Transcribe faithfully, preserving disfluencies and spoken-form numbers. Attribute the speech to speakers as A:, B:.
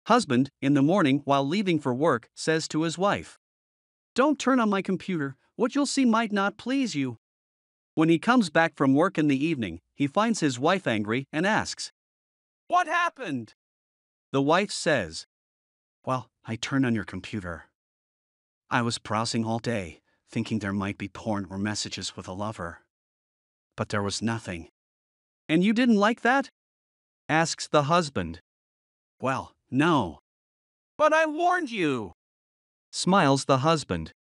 A: Husband, in the morning while leaving for work, says to his wife, "Don't turn on my computer, what you'll see might not please you." When he comes back from work in the evening, he finds his wife angry and asks, "What happened?" The wife says, "Well, I turned on your computer. I was browsing all day, thinking there might be porn or messages with a lover. But there was nothing." "And you didn't like that?" asks the husband. "Well, no." "But I warned you," smiles the husband.